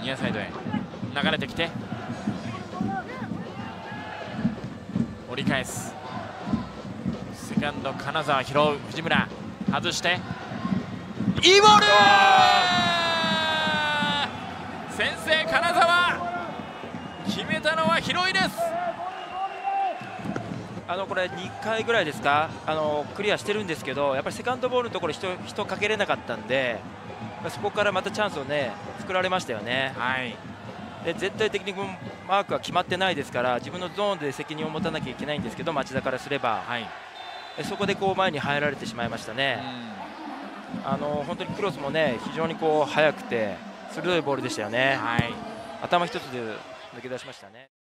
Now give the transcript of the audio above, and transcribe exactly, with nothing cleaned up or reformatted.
ニアサイドへ流れてきて折り返す。セカンド金沢拾う。藤村外していいボール。先制金沢、決めたのは広いです。 あのこれにかいぐらいですか、あのクリアしてるんですけど、やっぱりセカンドボールのところ人人かけれなかったんで、そこからまたチャンスをね作られましたよね。 はい、 で絶対的にマークは決まってないですから、自分のゾーンで責任を持たなきゃいけないんですけど、町田からすれば、 はい、 そこでこう前に入られてしまいましたね。あの本当にクロスもね非常にこう速くて鋭いボールでしたよね。 はい、 頭一つで抜け出しましたね。